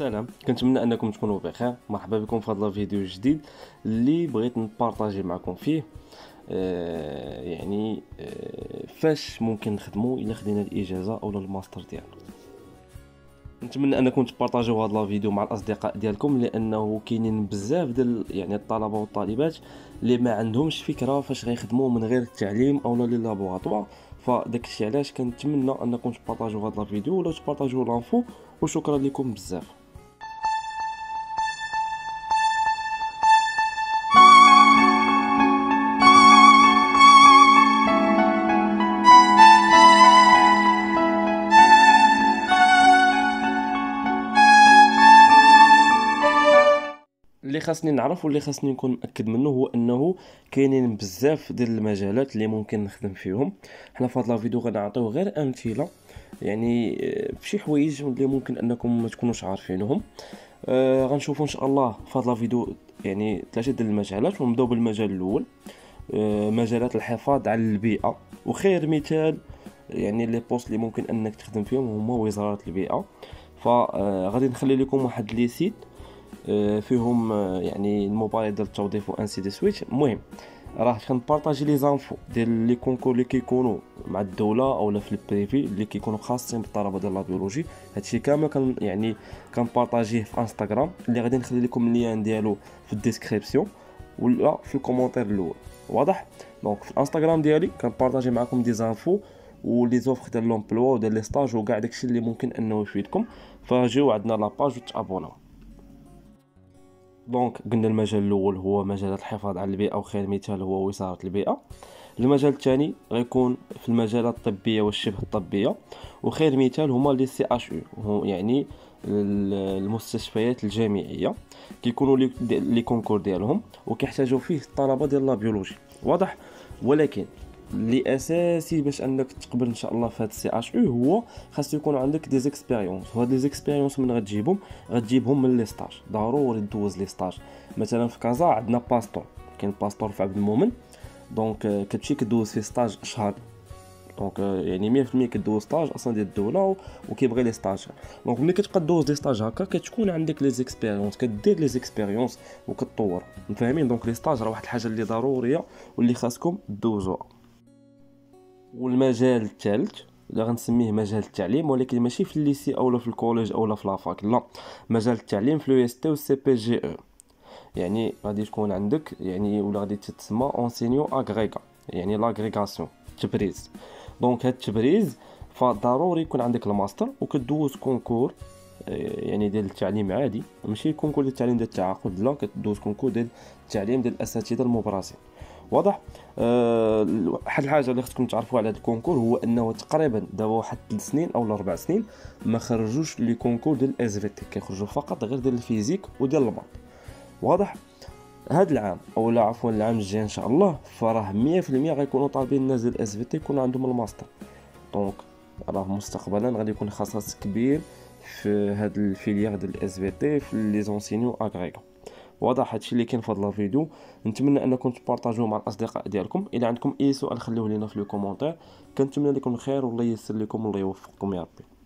سلام، كنتمنى انكم تكونوا بخير. مرحبا بكم في هذا الفيديو جديد اللي بغيت نبارطاجي معكم فيه. فاش ممكن نخدموا الا خدينا الاجازه او الماستر ديالنا. نتمنى انكم تبارطاجيو هذا الفيديو مع الاصدقاء ديالكم، لانه كاينين بزاف ديال الطلبه والطالبات اللي ما عندهمش فكره فاش غيخدموا من غير التعليم اولا لي لابوغاتوار. فداك الشيء علاش كنتمنى انكم تبارطاجيو هذا الفيديو ولا تبارطاجيو لانفو. وشكرا لكم بزاف. اللي خاصني نعرف واللي خاصني نكون مأكد منه هو انه كاينين بزاف ديال المجالات اللي ممكن نخدم فيهم. حنا في هذا الفيديو غنعطيو غير امثله، بشي حوايج اللي ممكن انكم ما تكونوش عارفينهم. غنشوفوا ان شاء الله في هذا الفيديو ثلاثه ديال المجالات، ونبداو بالمجال الاول. مجالات الحفاظ على البيئه، وخير مثال لي بوست اللي ممكن انك تخدم فيهم هما وزاره البيئه. فغادي نخلي لكم واحد لي سيت فيهم الموبايل ديال التوظيف وانسي دي سويت. المهم راه كنبارطاجي لي زانفو ديال لي كونكور اللي كيكونوا مع الدوله اولا في البريفي اللي كيكونوا خاصين بالطلبه ديال لا بيولوجي. هادشي كامل كنبارطاجيه في انستغرام، اللي غادي نخلي لكم اللين ديالو في الديسكريبسيون ولا في الكومونتير الاول. واضح؟ دونك في الانستغرام ديالي كنبارطاجي معكم دي زانفو ولي زوفر ديال لومبلوا وديال لي ستاج وكاع داكشي اللي ممكن انه يفيدكم. فجيو عندنا لاباج وتابوناو. دونك قلنا المجال الاول هو مجال الحفاظ على البيئه، وخير مثال هو وزاره البيئه. المجال الثاني غيكون في المجالات الطبيه والشبه الطبيه، وخير مثال هما لي سي اش او، المستشفيات الجامعيه كيكونوا لي كونكور ديالهم وكيحتاجوا فيه الطلبه ديال لا بيولوجي. واضح؟ ولكن اللي اساسي باش انك تقبل ان شاء الله في هذا السي اش او هو خاص يكون عندك دي زيكسبيريونس. وهاد لي زيكسبيريونس من غتجيبهم من لي ستاج. ضروري دوز لي ستاج. مثلا في كازا عندنا باستور، كاين باستور في عبد المؤمن. دونك كتمشي كدوز في ستاج شهر. دونك 100% كدوز ستاج اصلا ديال الدوله وكيبغي لي ستاج. دونك ملي كتبقى دوز لي ستاج هكا كتكون عندك لي زيكسبيريونس، كدير لي زيكسبيريونس وكتطور. فاهمين؟ دونك لي ستاج راه واحد الحاجه اللي ضروريه واللي خاصكم دوزوها. والمجال الثالث اللي غنسميه مجال التعليم، ولكن ماشي في الليسي اولا في الكوليج اولا في لافاك، لا، مجال التعليم في لو اس تي والسي بي جي او. غادي تكون عندك ولا غادي تتسمى اونسينيو اغريغا، لاغريغاسيون، تبريز. دونك هاد التبريز فضروري يكون عندك الماستر وكدوز كونكور ديال التعليم عادي، ماشي كونكور ديال التعليم ديال التعاقد، لا، كدوز كونكور ديال التعليم ديال الاساتذه المبرزين. واضح؟ واحد الحاجه اللي خصكم تعرفوا على هذا الكونكور هو انه تقريبا دابا واحد 3 سنين او 4 سنين ما خرجوش لي كونكور ديال اس في تي، كيخرجوا فقط غير ديال الفيزيك وديال الماط. واضح؟ هاد العام او لا عفوا العام الجاي ان شاء الله فراه 100% غيكونوا طالبين الناس ديال اس في تي يكون عندهم الماستر. دونك راه مستقبلا غادي يكون خصاص كبير في هاد الفيليير ديال اس في تي في لي زونسينيو اغريغا. واضح؟ هادشي اللي كاين في هذا الفيديو. نتمنى انكم تبارطاجوه مع الاصدقاء ديالكم. الا عندكم اي سؤال خليوه لينا في لي كومونتير. كنتمنى لكم الخير والله ييسر لكم والله يوفقكم يا ربي.